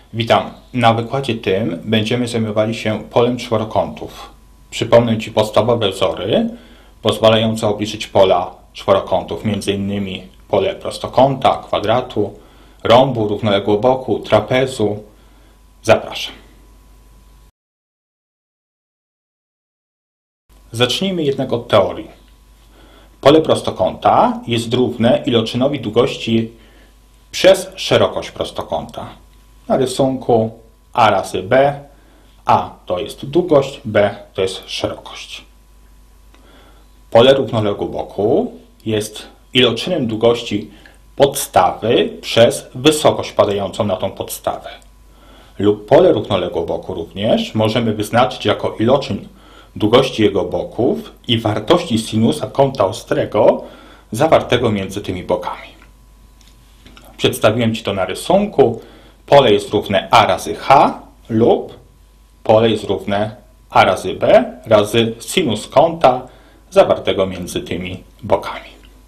Witam. Na wykładzie tym będziemy zajmowali się polem czworokątów. Przypomnę Ci podstawowe wzory pozwalające obliczyć pola czworokątów, m.in. pole prostokąta, kwadratu, rąbu, równoległoboku, trapezu. Zapraszam. Zacznijmy jednak od teorii. Pole prostokąta jest równe iloczynowi długości przez szerokość prostokąta. Na rysunku a razy b, a to jest długość, b to jest szerokość. Pole równoległoboku jest iloczynem długości podstawy przez wysokość padającą na tą podstawę. Lub pole równoległoboku również możemy wyznaczyć jako iloczyn długości jego boków i wartości sinusa kąta ostrego zawartego między tymi bokami. Przedstawiłem Ci to na rysunku. Pole jest równe a razy h lub pole jest równe a razy b razy sinus kąta zawartego między tymi bokami.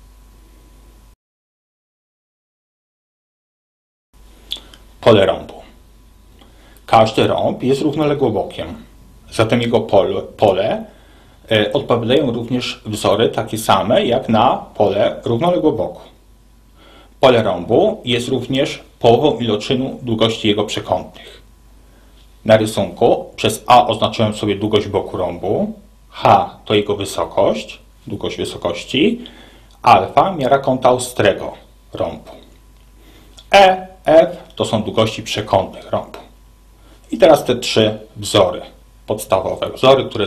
Pole rąbu. Każdy rąb jest równoległobokiem. Zatem jego pole odpowiadają również wzory takie same jak na pole równoległoboku. Pole rąbu jest również połową iloczynu długości jego przekątnych. Na rysunku przez a oznaczyłem sobie długość boku rąbu, h to jego wysokość, długość wysokości, alfa miara kąta ostrego rąbu. E, f to są długości przekątnych rąbu. I teraz te trzy wzory podstawowe, wzory, które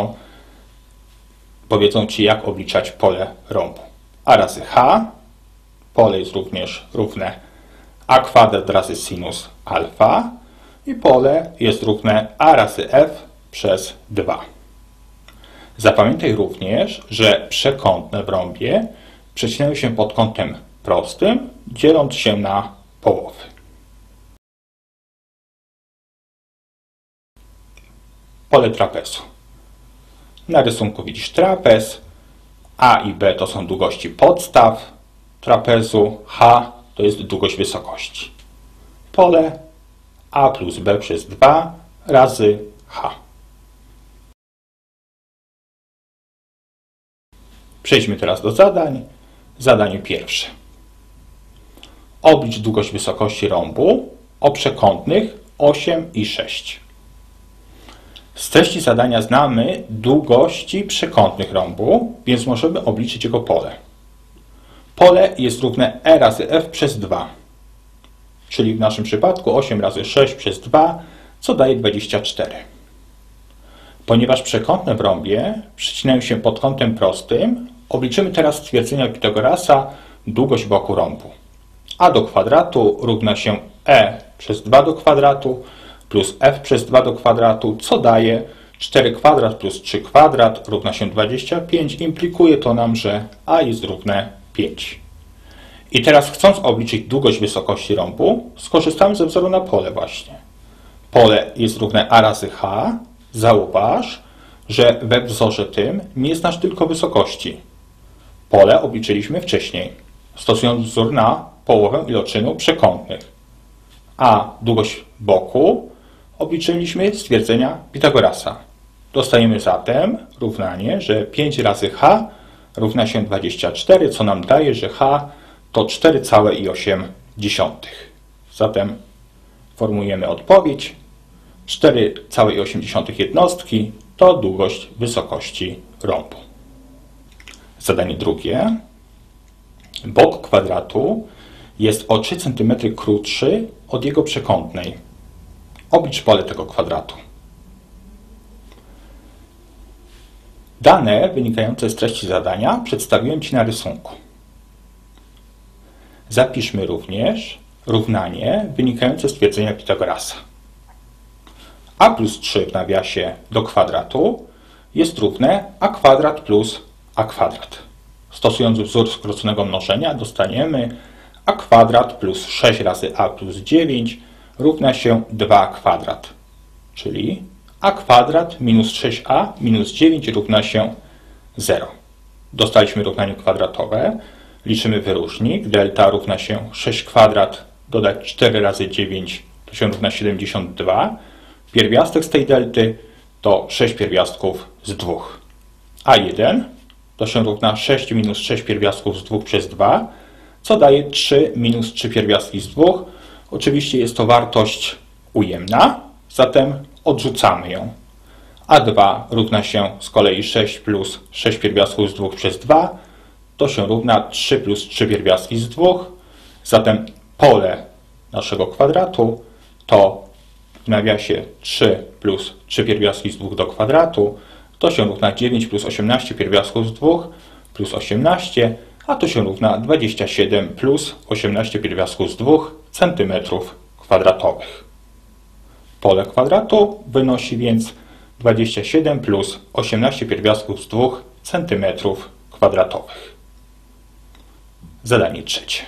powiedzą Ci, jak obliczać pole rąbu. A razy h, pole jest również równe a kwadrat razy sinus alfa i pole jest równe a razy f przez 2. Zapamiętaj również, że przekątne w rąbie przecinają się pod kątem prostym, dzieląc się na połowy. Pole trapezu. Na rysunku widzisz trapez, a i b to są długości podstaw trapezu, h to jest długość wysokości. Pole a plus b przez 2 razy h. Przejdźmy teraz do zadań. Zadanie pierwsze. Oblicz długość wysokości rąbu o przekątnych 8 i 6. Z treści zadania znamy długości przekątnych rąbu, więc możemy obliczyć jego pole. Pole jest równe e razy f przez 2, czyli w naszym przypadku 8 razy 6 przez 2, co daje 24. Ponieważ przekątne w rąbie przecinają się pod kątem prostym, obliczymy teraz stwierdzenia Pitagorasa długość boku rąbu. A do kwadratu równa się e przez 2 do kwadratu plus f przez 2 do kwadratu, co daje 4 kwadrat plus 3 kwadrat równa się 25. Implikuje to nam, że a jest równe 5. I teraz, chcąc obliczyć długość wysokości rąbu, skorzystamy ze wzoru na pole właśnie. Pole jest równe a razy h. Zauważ, że we wzorze tym nie znasz tylko wysokości. Pole obliczyliśmy wcześniej, stosując wzór na połowę iloczynu przekątnych. A długość boku obliczyliśmy stwierdzenia Pitagorasa. Dostajemy zatem równanie, że 5 razy h równa się 24, co nam daje, że h to 4,8. Zatem formujemy odpowiedź. 4,8 jednostki to długość wysokości rąbu. Zadanie drugie. Bok kwadratu jest o 3 cm krótszy od jego przekątnej. Oblicz pole tego kwadratu. Dane wynikające z treści zadania przedstawiłem Ci na rysunku. Zapiszmy również równanie wynikające z twierdzenia Pitagorasa. A plus 3 w nawiasie do kwadratu jest równe a kwadrat plus a kwadrat. Stosując wzór skróconego mnożenia dostaniemy a kwadrat plus 6 razy a plus 9 równa się 2 kwadrat, czyli a kwadrat minus 6a minus 9 równa się 0. Dostaliśmy równanie kwadratowe. Liczymy wyróżnik. Delta równa się 6 kwadrat dodać 4 razy 9 to się równa 72. Pierwiastek z tej delty to 6 pierwiastków z 2. A1 to się równa 6 minus 6 pierwiastków z 2 przez 2, co daje 3 minus 3 pierwiastki z 2. Oczywiście jest to wartość ujemna, zatem odrzucamy ją. A2 równa się z kolei 6 plus 6 pierwiastków z 2 przez 2, to się równa 3 plus 3 pierwiastki z 2, zatem pole naszego kwadratu to w nawiasie 3 plus 3 pierwiastki z 2 do kwadratu, to się równa 9 plus 18 pierwiastków z 2 plus 18, a to się równa 27 plus 18 pierwiastków z 2 centymetrów kwadratowych. Pole kwadratu wynosi więc 27 plus 18 pierwiastków z 2 centymetrów kwadratowych. Zadanie trzecie.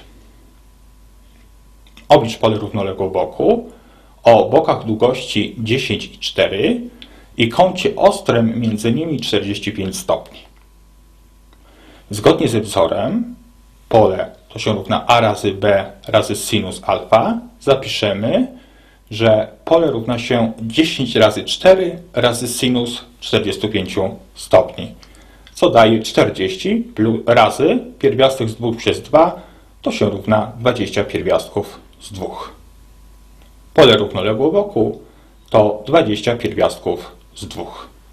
Oblicz pole równoległoboku o bokach długości 10 i 4 i kącie ostrym między nimi 45 stopni. Zgodnie ze wzorem pole to się równa a razy b razy sinus alfa. Zapiszemy, że pole równa się 10 razy 4 razy sinus 45 stopni, co daje 40 razy pierwiastek z 2 przez 2, to się równa 20 pierwiastków z 2. Pole równoległoboku to 20 pierwiastków z 2.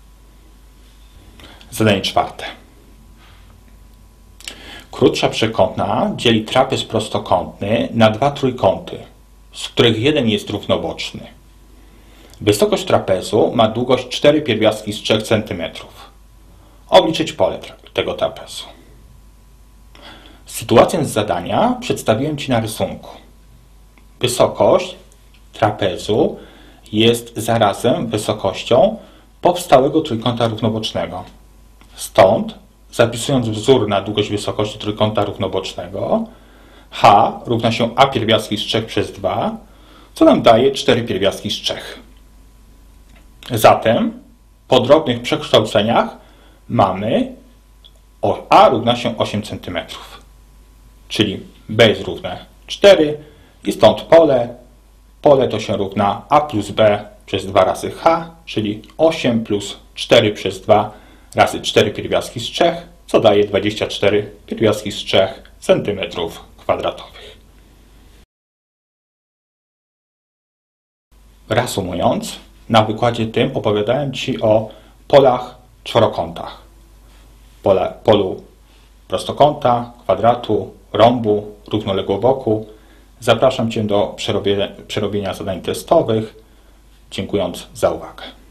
Zadanie czwarte. Krótsza przekątna dzieli trapez prostokątny na dwa trójkąty, z których jeden jest równoboczny. Wysokość trapezu ma długość 4 pierwiastki z 3 cm. Obliczyć pole tego trapezu. Sytuację z zadania przedstawiłem Ci na rysunku. Wysokość trapezu jest zarazem wysokością powstałego trójkąta równobocznego. Stąd, zapisując wzór na długość wysokości trójkąta równobocznego, h równa się a pierwiastki z 3 przez 2, co nam daje 4 pierwiastki z 3. Zatem po drobnych przekształceniach mamy a równa się 8 cm, czyli b jest równe 4 i stąd pole to się równa a plus b przez 2 razy h, czyli 8 plus 4 przez 2 razy 4 pierwiastki z 3, co daje 24 pierwiastki z 3 centymetrów kwadratowych. Reasumując, na wykładzie tym opowiadałem Ci o polach czworokątach. Polu prostokąta, kwadratu, rąbu, równoległoboku. Zapraszam Cię do przerobienia zadań testowych, dziękując za uwagę.